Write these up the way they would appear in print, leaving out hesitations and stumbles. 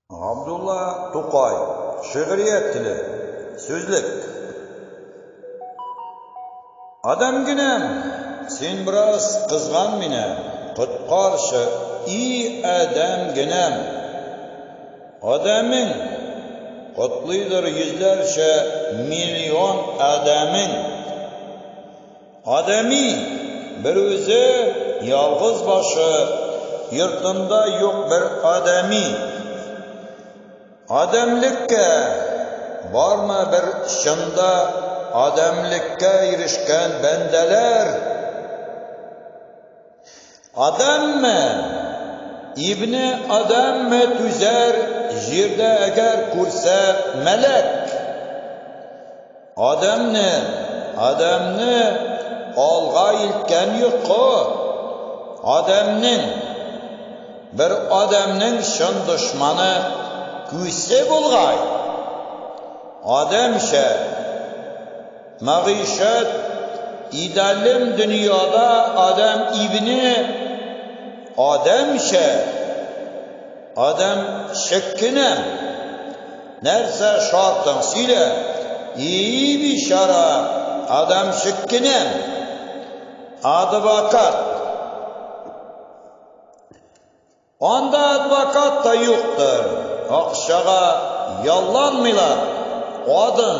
Abdullah To'qay, Şiiriyet tili, Sözlük. Adamginam, sen biraz kızgan mine, Qutqarşı, iyi adamginam. Adamın, qutlidir yüzlerce milyon adamın. Adami, bir özü, yalğız başı, yurtunda yok bir adami. Adamlıkka var mı bir şında adamlıkka erişken bendeler? Adam mı? İbni adam mı tüzer jirde eğer kursa melek? Adamni alğa ilken yuqu. Bir adamның şın düşmanı küsse bulgay. Adamşa mağişet idealim dünyada adam ibni adamşa adam şekkinem nerse şartın sile iyi bir şara adam şekkinem advokat onda advokat da yoktur. Akşağa yallanmıylar. Adın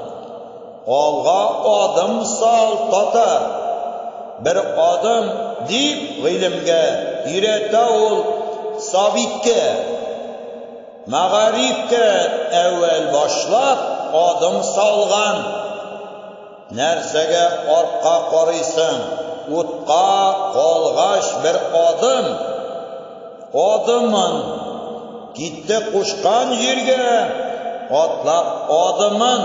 alğa adım sal tatar. Bir adım deyip ilimge irete ol sabitke. Mağaribke evvel başlap adım salgan. Nersege arka qarıysın. Utqa qalgaş bir adım. Adımın gitti kuşkan yerge atlap adımın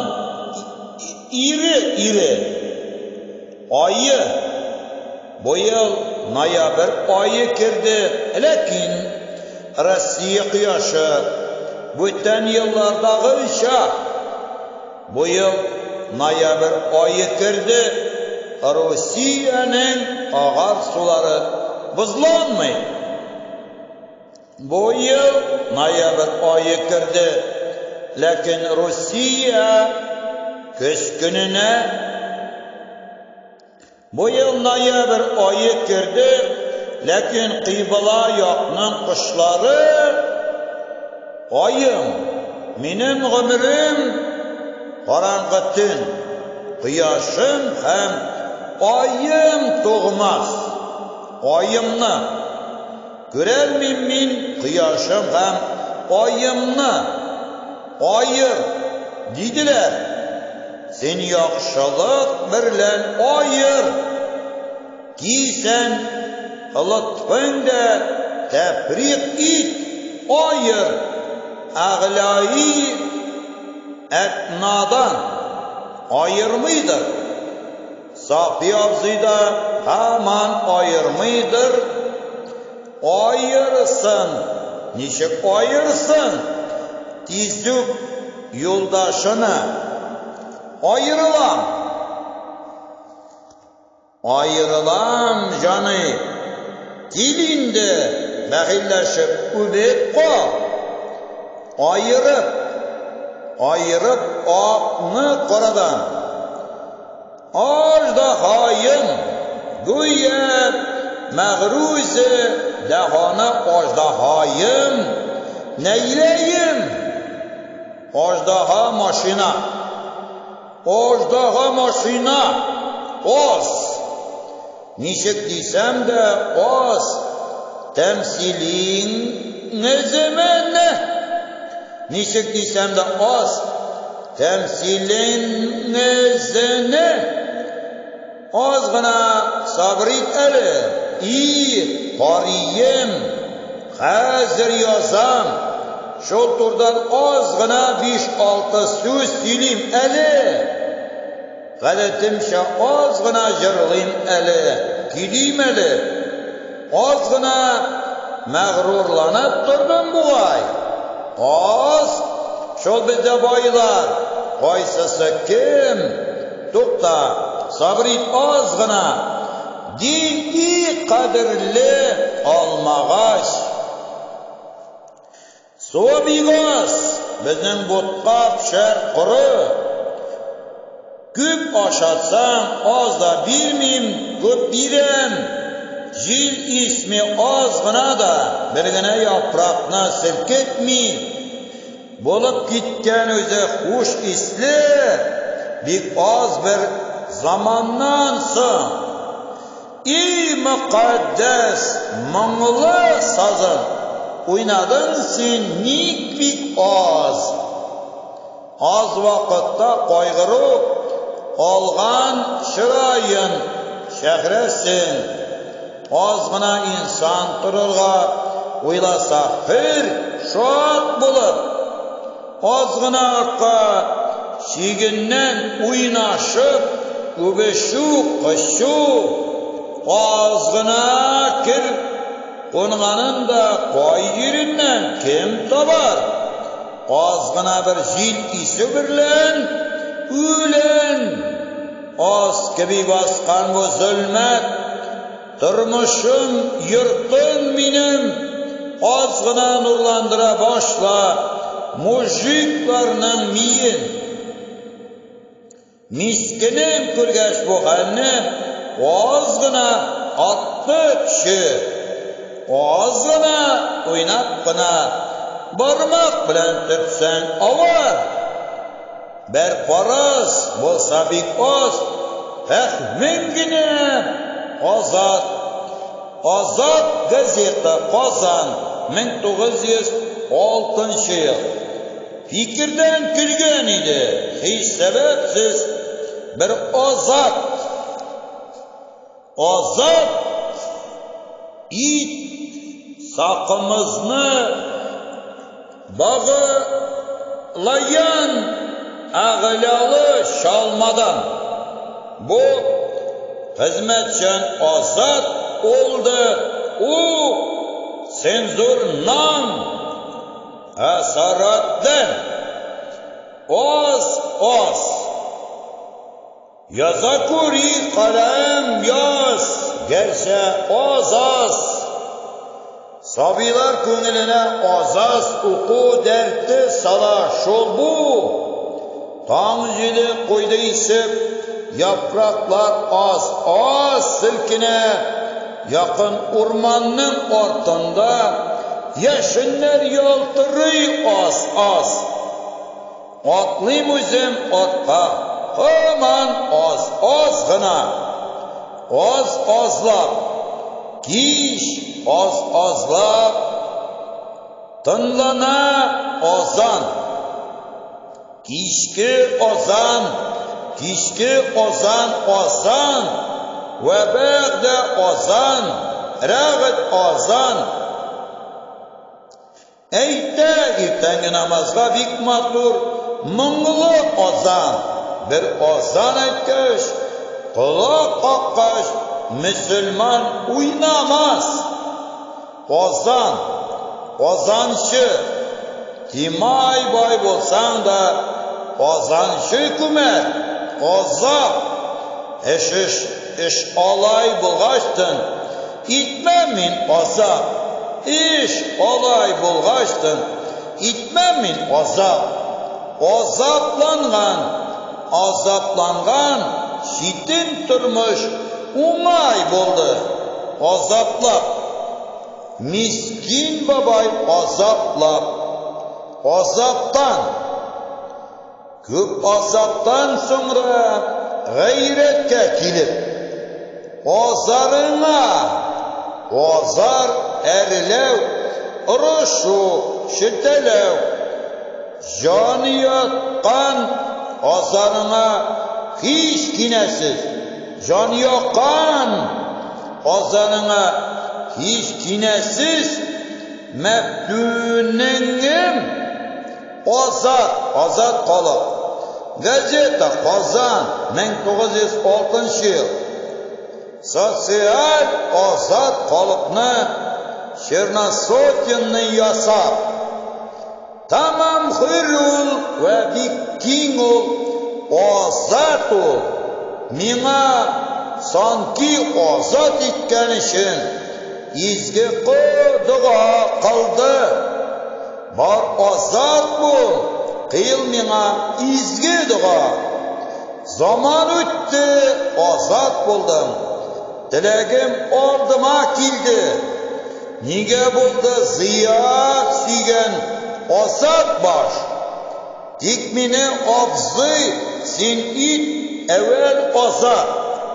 iri ayı bu yıl noyabr ayı kirdi. Lakin Rossiya quyoshi o'tgan yillardagi shah bu yıl noyabr ayı kirdi. Rossiyaning ağar suları buzlanmaydi. Bu yıl noyabr ayı kirdi. Lakin Rossiya kış gününe bu yıl noyabr ayı kirdi. Lakin Qibla yoqning qushlari ayım mening umrim qorong'i tun quyoshim ham ayım tug'mas ayımni görelmiyim quyoshim ham oyimni ayır dediler. Sen yaxshilik bilan ayır kiysen lutfingda tafriq et ayır ağlayı etnadan ayırmıydır. Safi avzida hemen ayırmıydır. Ayırsın. Nişik ayırsın? Tizlik yoldaşını ayrılam canı dilinde bahilleşip übet ko ayırıp akını koradan ajdahayım güya mağruzi dehana ajdahayım neyleyim ajdaha maşina az nişik desem de az temsilin ne zemene nişik desem de az temsilin ne zene azgına sabrit eli iyi qariyim hazır yazam şol turdan azgına 5-6 söz söyleyim eli galetimşe azgına jırlayım eli gideyim eli azgına mağrurlanıp durdum buğay az şol bizde baylar qaysisi kim to'xta sabrit azgına dini qadrli olmag'ash Суы бигаз, біздің ботқа пішер құры. Көп ашатсаң, аз да бермейм, көп берем. Жел есме аз ғына да, бір ғана япырақна сілкетмей. Болып кеткен өзі хош ислі, бек аз бір заманнан соң. Ей мұқаддәс, мұңлы сазын, ойнадың сен ник бек аз. Az vaqtda қойғырып, алған шырайын шәһрәсін. Az ғына инсан тұрырға ойласа бір шат болып. Az ғына артқа шегіннен ойнашып, өбешу қышу. Az ғына кір қонғанында қой жерінен кем табар. Az ғына бір жел исі бірлен өлен. Az кеби басқан bu zulmet, тұрмышым, yurtым минем. Az ғына нұрландыра башла мужикларның миін. Мискенем көргәш болғанны, az ғына атты кіші. Az ғына ойнап қына бармақ білән түртсәң авар. Бәр парыз болса бик аз, әхмен генә азат. Азат газета Қазан 1906 ел. Fikirden külgen idi, hiç sebepsiz bir azat. Azat it saqımızını bağlayan ağlalı şalmadan. Bu hizmetçen azat oldu. O senzurdan, esaretten az. Yaza kuri kalem yaz, gerçe az. Sabiler köngüline az oku dertti sala şol bu. Taң jeli koydu isip, yapraklar az silkine. Yakın ormanın ortanda yeşiller yaltırıy az. Atlıyım özüm atqa, hemen az gına. Azlap, kiş azlap, tınlana azan. Kişki azan, ve bəğdə azan, rəğət azan. Eytə ertəngi namazға bik matur, мұңлы azan. Bir azan etkiş, kulak qaqqiş, Müslüman uynamaz. Azanşı, kimay bay bolsan da, azanşı kümer, azap. Eş alay bulgaçtın, itmem min azap. İş alay bulgaçtın, itmem min azap. Azaplangan, şitin turmuş, umay boldu. Azaplap, miskin babay azaplap. Köp azaptan sonra gayretke kilip, azar erilev, ırışu, şiddelev, canı yatkan azarına hiç kinesiz, canı yatkan azarına hiç kinesiz, mebdünengim azat kalıp. Gazeta Қазан 1906 yıl. Sosyal azat kalıpını Черносотенный yasap. Tamam hür ol ve bikkin ol, azat ol. Mina sanki azat etken için izgi dua kıldı. Бар азат бол, қыл миңа изге дұға. Zaman өтті, азат болдым. Тілегім алдыма келді. Неге болды зият сүйген азат баш? Тек мені абзый, сен ит әуел азат.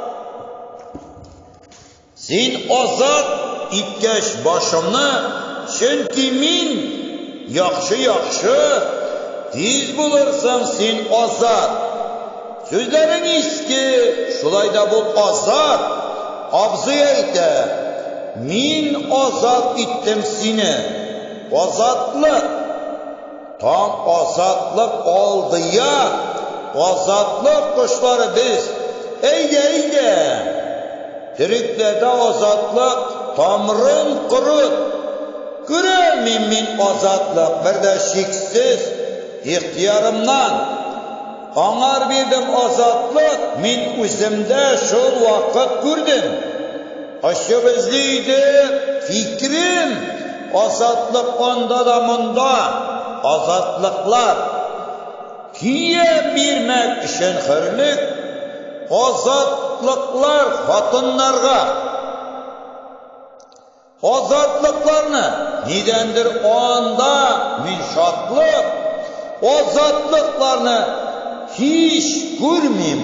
Сен азат иткәш башымны, чөнки мин яхшы, тиз булырсың сен азат. Сүзләрең иске, шулайда бул азат. Абзый әйтә, мин азат иттем сине. Азатлык, там азатлык алды я. Азатлык кошлары без. Әйдә. Тирекләрдә азатлык тамырын кырыт. Күрәлмим мин азатлык, бер дә шиксез ихтиярымнан. Аңар бирдем азатлык, мин үземдә шул вакыт күрдем. Ачып эзлейде фикрем, азатлык анда да монда. Азатлыклар кие бирмәк өчен хөрлек, азатлыклар хатыннарга. Азатлыкларны нидәндер анда мин шатлык, азатлыкларны hiç görmeyim.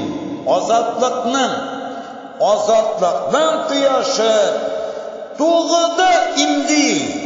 Azatlıkның kıyaşı doğuda indi.